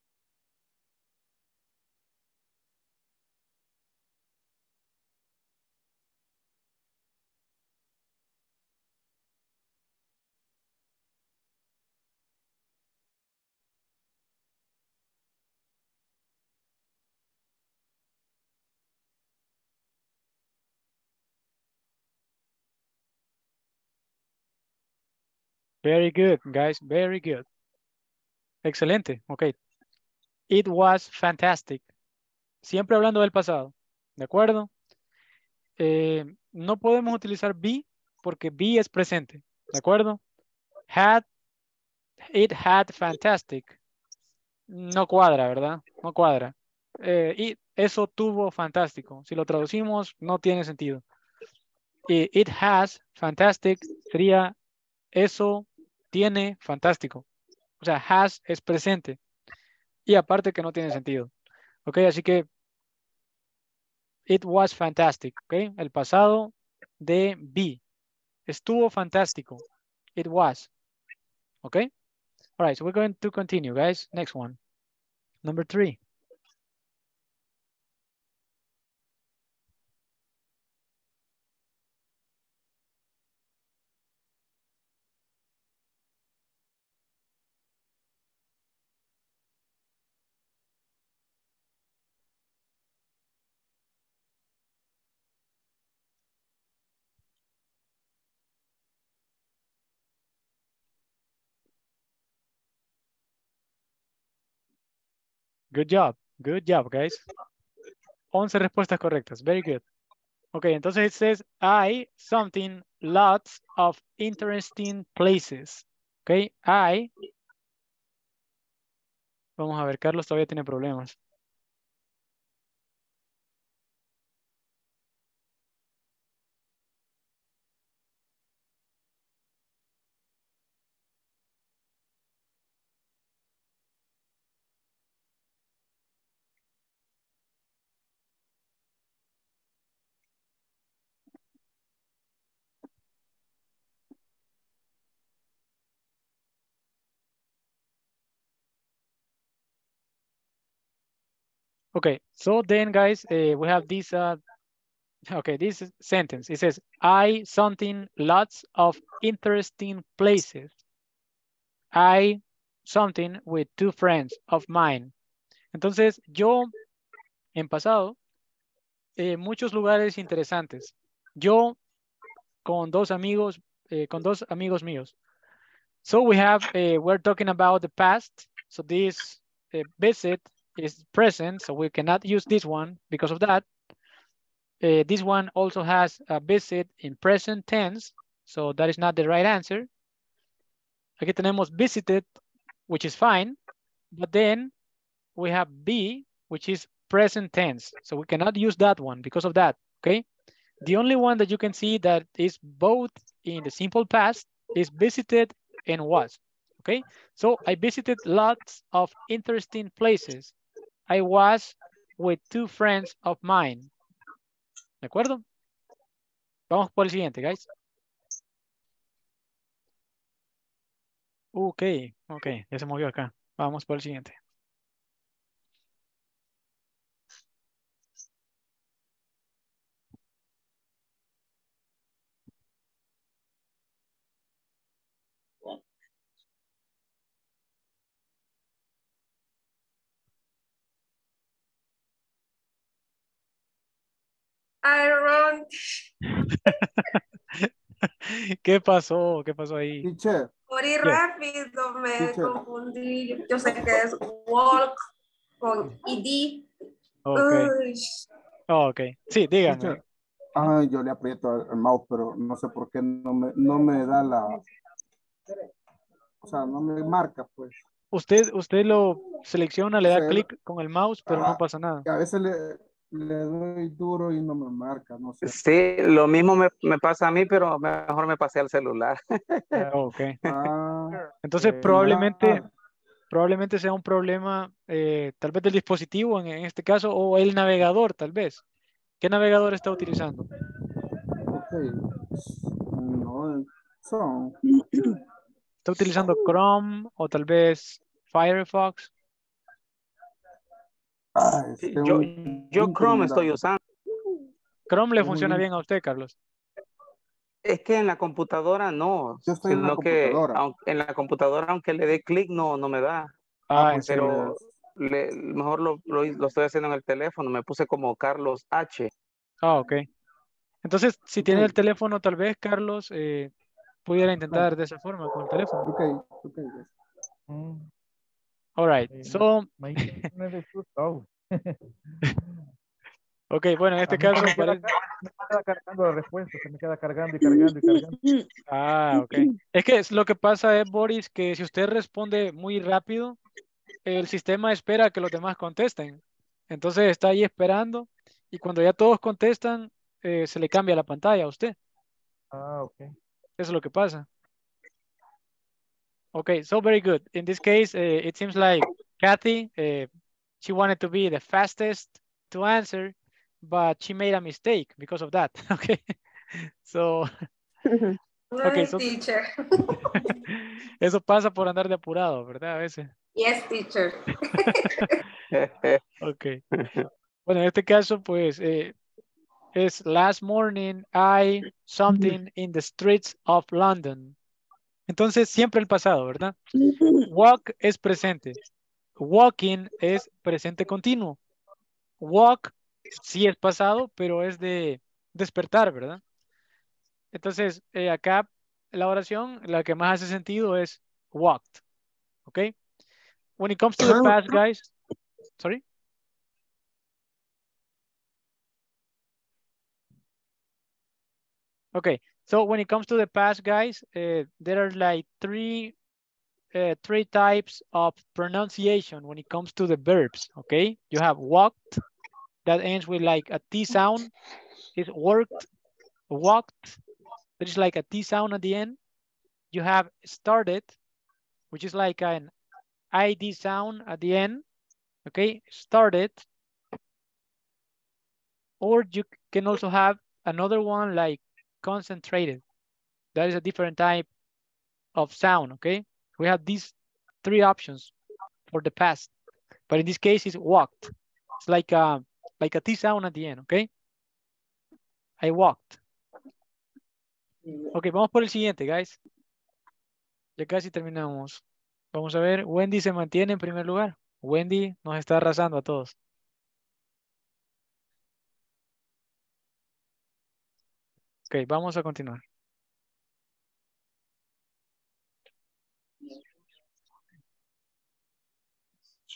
Very good, guys. Very good. Excelente. Okay. It was fantastic. Siempre hablando del pasado. ¿De acuerdo? No podemos utilizar be porque be es presente. ¿De acuerdo? It had fantastic. No cuadra, ¿verdad? No cuadra. Y eso tuvo fantástico. Si lo traducimos, no tiene sentido. It has fantastic sería eso tiene fantástico. O sea, has es presente. Y aparte que no tiene sentido. Ok, así que it was fantastic. Ok, el pasado de be. Estuvo fantástico. It was. Ok. All right, so we're going to continue, guys. Next one. Number 3. Good job. Good job, guys. 11 respuestas correctas. Very good. Ok, entonces it says, I something lots of interesting places. Ok, I. Vamos a ver, Carlos todavía tiene problemas. Okay, so then guys, we have this, okay, this sentence. It says, I something lots of interesting places. I something with 2 friends of mine. Entonces, yo en pasado, muchos lugares interesantes. Yo con 2 amigos míos. So we have, we're talking about the past. So this visit is present, so we cannot use this one because of that. This one also has a visit in present tense, so that is not the right answer. Aquí tenemos visited, which is fine, but then we have be, which is present tense. So we cannot use that one because of that, okay? The only one that you can see that is both in the simple past is visited and was, okay? So I visited lots of interesting places. I was with 2 friends of mine. ¿De acuerdo? Vamos por el siguiente, guys. Ok, ok, ya se movió acá. Vamos por el siguiente. I run. ¿Qué pasó? ¿Qué pasó ahí? Teacher, Morí Yes. rápido, me Teacher. confundí. Yo sé que es walk con id. Ok, Uy, ok. Sí, dígame. teacher. Ay, yo le aprieto al mouse, pero no sé por qué no me da la, o sea, no me marca, pues. Usted lo selecciona, le O da sea, clic con el mouse, pero no pasa nada. a veces le doy duro y no me marca, no sé. Sí, lo mismo me pasa a mí, pero mejor me pasé al celular. Ok. Ah, Entonces probablemente sea un problema tal vez del dispositivo en este caso o el navegador tal vez. ¿Qué navegador está utilizando? ok. No, son. ¿Está utilizando Chrome o tal vez Firefox? Es Yo Chrome estoy usando. ¿Chrome le Es un funciona link. bien a usted, Carlos? Es que en la computadora no, Yo estoy en la sino que computadora. en la computadora aunque le dé clic no me da. Ah, en Pues serio. Pero mejor lo estoy haciendo en el teléfono, me puse como Carlos H. Ah, ok. Entonces, si Ok. tiene el teléfono, tal vez, Carlos, pudiera intentar Bueno, de esa forma con el teléfono. ok. All right. So, My internet is too slow. ok, bueno, en este A mí se caso me queda, parece... se me queda cargando la respuesta, se me queda cargando y cargando y cargando. Ah, ok. Es que lo que pasa es, Boris, que si usted responde muy rápido, el sistema espera que los demás contesten. Entonces está ahí esperando y cuando ya todos contestan, se le cambia la pantalla a usted. Ah, ok. Eso es lo que pasa. Okay, so very good. In this case, it seems like Kathy, she wanted to be the fastest to answer, but she made a mistake because of that. Okay, so, okay, Ay, so teacher. eso pasa por andar de apurado, ¿verdad? A veces. Yes, teacher. Okay. Bueno, en este caso, pues, es last morning I something in the streets of London. Entonces, siempre el pasado, ¿verdad? Walk es presente. Walking es presente continuo. Walk sí es pasado, pero es de despertar, ¿verdad? Entonces, acá la oración, la que más hace sentido es walked, ¿ok? When it comes to the past, guys, sorry. Okay, so when it comes to the past, guys, there are like three types of pronunciation when it comes to the verbs, okay? You have walked, that ends with like a T sound, is worked, walked, there is like a T sound at the end. You have started, which is like an ID sound at the end, okay? Started. Or you can also have another one like concentrated. That is a different type of sound, okay? We have these 3 options for the past, but in this case it's walked. It's like a T sound at the end, okay? I walked. Ok, vamos por el siguiente, guys. Ya casi terminamos. Vamos a ver, Wendy se mantiene en primer lugar. Wendy nos está arrasando a todos. Ok, vamos a continuar.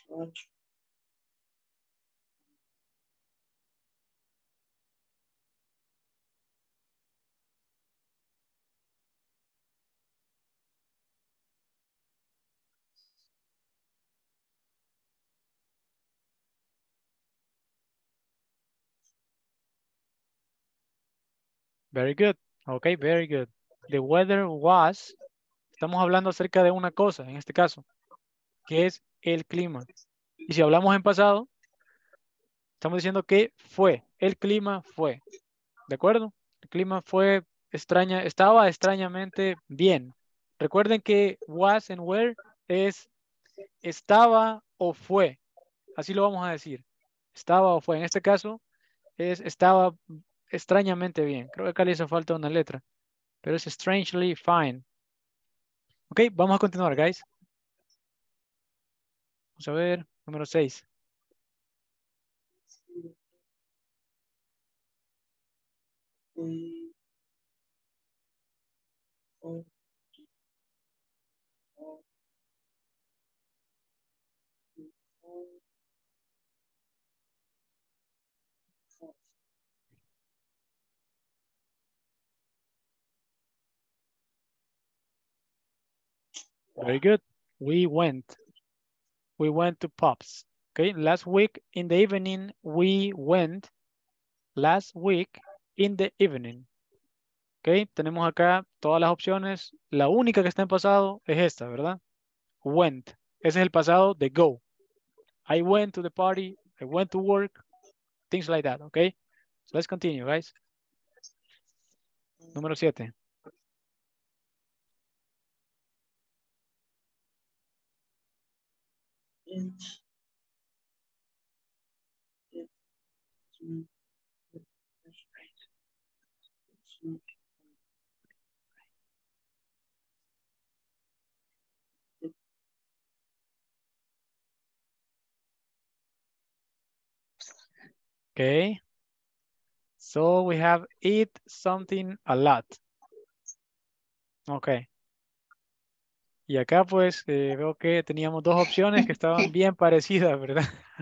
Very good. Ok, very good. The weather was, estamos hablando acerca de una cosa, en este caso, que es el clima. Y si hablamos en pasado, estamos diciendo que fue, el clima fue. ¿De acuerdo? El clima fue estaba extrañamente bien. Recuerden que was and were es estaba o fue. Así lo vamos a decir. Estaba o fue. En este caso es estaba extrañamente bien. Creo que acá le hizo falta una letra. Pero es strangely fine. Ok, vamos a continuar, guys. Vamos a ver, número 6. Very good. We went. We went to pubs. Okay, last week in the evening, we went. Last week in the evening. Ok, tenemos acá todas las opciones. La única que está en pasado es esta, ¿verdad? Went. Ese es el pasado de go. I went to the party. I went to work. Things like that, okay? So let's continue, guys. Número 7. Okay. So we have eat something a lot. Okay. Y acá pues veo que teníamos dos opciones que estaban bien parecidas, ¿verdad?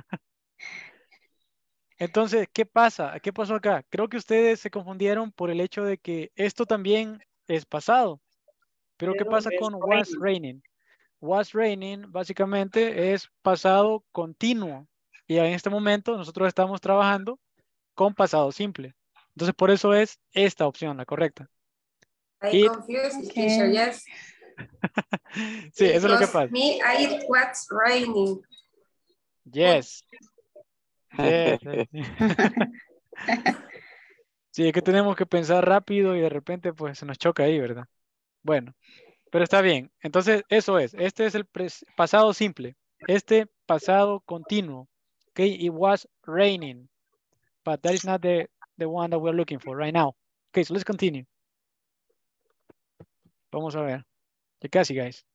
Entonces, ¿qué pasa? ¿Qué pasó acá? Creo que ustedes se confundieron por el hecho de que esto también es pasado. Pero ¿qué pasa con was raining? Was raining básicamente es pasado continuo. Y en este momento nosotros estamos trabajando con pasado simple. Entonces, por eso es esta opción, la correcta. I confused, teacher, yes. Sí, eso es lo que Because pasa. me, it was raining. Yes. Yes. Sí, es que tenemos que pensar rápido y de repente pues se nos choca ahí, ¿verdad? Bueno, pero está bien. Entonces, eso es. Este es el pasado simple. Este pasado continuo. Okay, it was raining. But that is not the one that we're looking for right now. Okay, so let's continue. Vamos a ver. Ya casi, guys.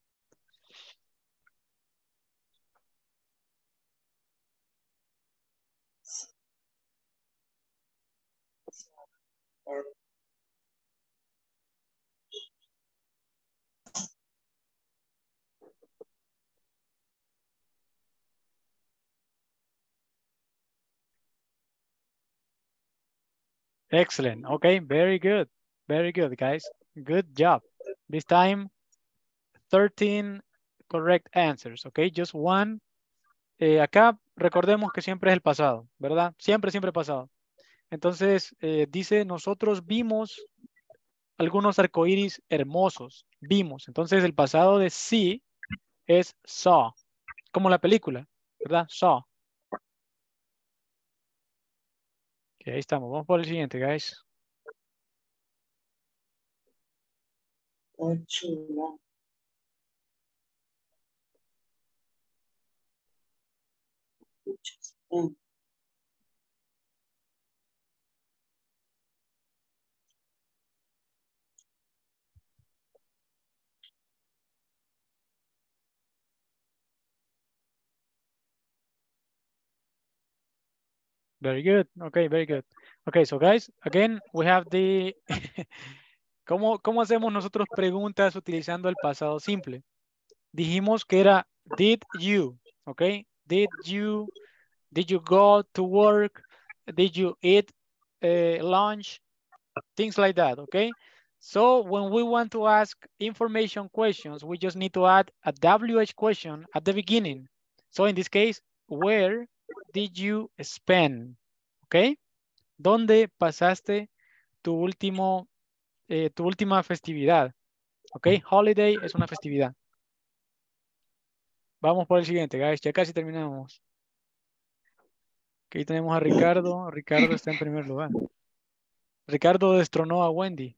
Excellent. Okay, very good. Very good, guys. Good job. This time, 13 correct answers. Okay, just one. Acá recordemos que siempre es el pasado, ¿verdad? Siempre, siempre pasado. Entonces, dice, nosotros vimos algunos arcoíris hermosos. Vimos. Entonces, el pasado de see es saw. Como la película, ¿verdad? Saw. Ok, ahí estamos. Vamos por el siguiente, guys. Very good. Okay, very good. Okay, so guys, again, we have the... ¿Cómo hacemos nosotros preguntas utilizando el pasado simple? Dijimos que era did you, okay? Did you go to work? Did you eat lunch? Things like that, okay? So when we want to ask information questions, we just need to add a WH question at the beginning. So in this case, where did you spend? Okay? ¿Dónde pasaste tu última festividad? Okay? Holiday es una festividad. Vamos por el siguiente, guys. Ya casi terminamos. Aquí tenemos a Ricardo. Ricardo está en primer lugar. Ricardo destronó a Wendy.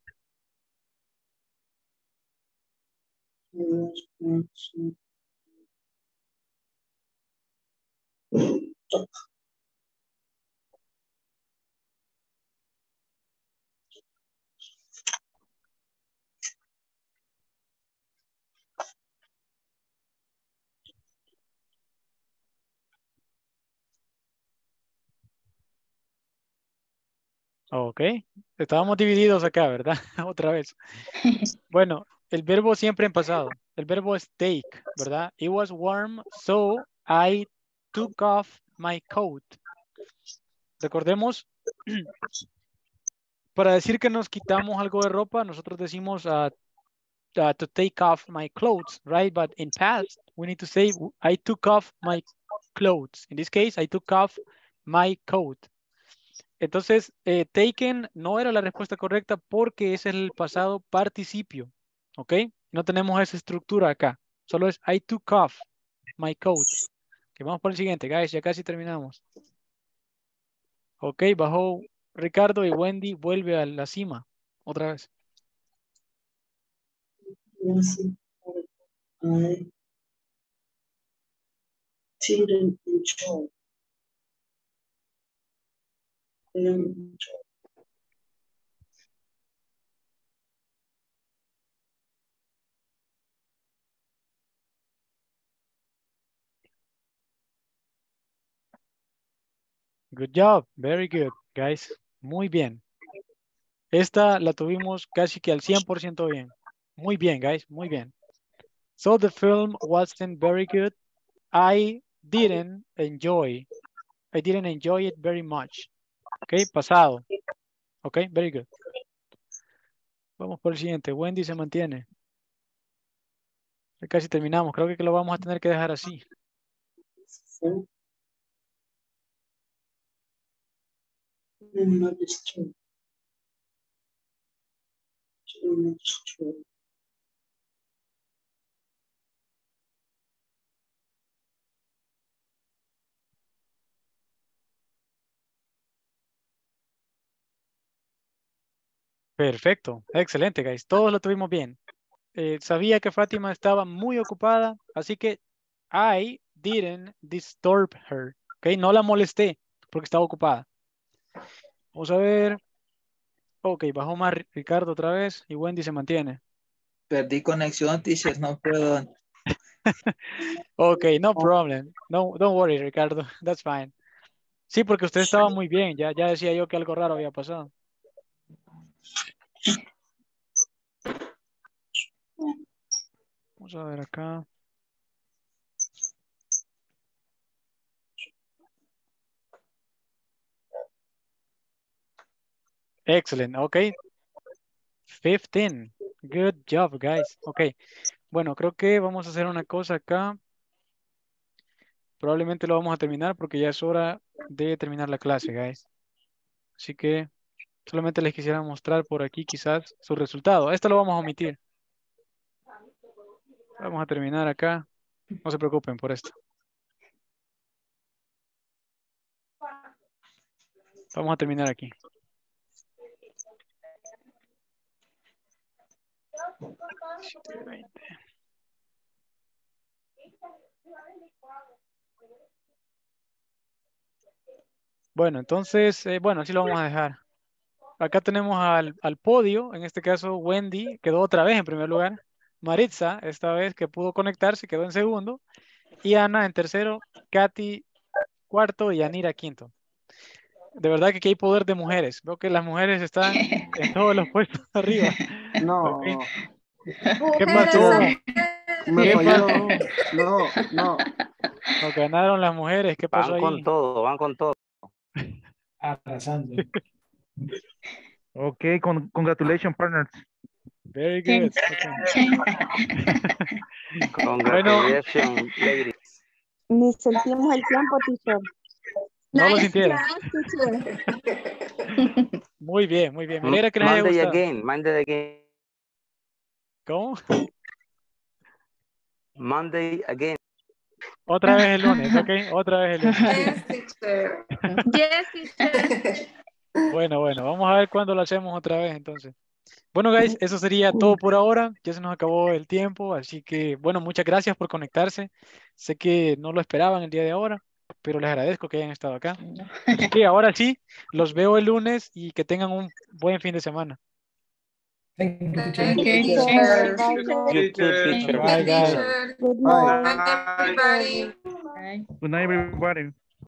Ok. Estábamos divididos acá, ¿verdad? Otra vez. Bueno, el verbo siempre en pasado. El verbo es take, ¿verdad? It was warm, so I took off my coat. Recordemos, para decir que nos quitamos algo de ropa, nosotros decimos to take off my clothes, right? But in past, we need to say I took off my clothes. In this case, I took off my coat. Entonces, taken no era la respuesta correcta porque ese es el pasado participio, ¿ok? No tenemos esa estructura acá. Solo es I took off my coat. Okay, vamos por el siguiente, guys. Ya casi terminamos. Ok, bajó Ricardo y Wendy vuelve a la cima. Otra vez. I didn't enjoy. Good job. Very good, guys. Muy bien. Esta la tuvimos casi que al 100% bien. Muy bien, guys. Muy bien. So the film wasn't very good. I didn't enjoy it very much. Ok, pasado. Ok, very good. Vamos por el siguiente. Wendy se mantiene. Ya casi terminamos. Creo que lo vamos a tener que dejar así. Perfecto. Excelente, guys. Todos lo tuvimos bien. Sabía que Fátima estaba muy ocupada, así que I didn't disturb her. Ok, no la molesté porque estaba ocupada. Vamos a ver. Ok, bajó más Ricardo otra vez y Wendy se mantiene. Perdí conexión, teacher, no puedo. Ok, no problem. No, don't worry, Ricardo. That's fine. Sí, porque usted estaba muy bien. Ya decía yo que algo raro había pasado. Vamos a ver acá. Excellent. Ok. 15. Good job, guys. Ok. Bueno, creo que vamos a hacer una cosa acá. Probablemente lo vamos a terminar porque ya es hora de terminar la clase, guys. Así que solamente les quisiera mostrar por aquí quizás su resultado. Esto lo vamos a omitir. Vamos a terminar acá. No se preocupen por esto. Vamos a terminar aquí. Bueno, entonces, bueno, así lo vamos a dejar. Acá tenemos al podio, en este caso Wendy quedó otra vez en primer lugar. Maritza, esta vez que pudo conectarse, quedó en segundo. Y Ana en tercero, Katy cuarto y Anira quinto. De verdad que aquí hay poder de mujeres. Veo que las mujeres están en todos los puestos arriba. No. Okay. ¿Qué Mujeres pasó? Me ¿Qué falló. pasó? No. Nos ganaron las mujeres. ¿Qué pasó Van con ahí? todo, van con todo. Arrasando. Okay, congratulations, partners. Very good. Congratulations, ladies. Ni sentimos el tiempo, teacher. No lo Nice sintieron. job, teacher. Muy bien, muy bien. Me alegra que les haya Monday gustado. again, Monday again. ¿Cómo? Monday again. Otra vez el lunes, ¿ok? Otra vez el lunes. Yes, teacher. Yes, teacher. Bueno, vamos a ver cuándo lo hacemos otra vez entonces. Bueno, guys, eso sería todo por ahora. Ya se nos acabó el tiempo, así que, bueno, muchas gracias por conectarse. Sé que no lo esperaban el día de ahora, pero les agradezco que hayan estado acá. Así que ahora sí, los veo el lunes y que tengan un buen fin de semana. Thank you, teacher. Thank you, Okay, teacher. You too, teacher. Bye, guys. Teacher. Good Bye. night. Bye, everybody. Good night, everybody.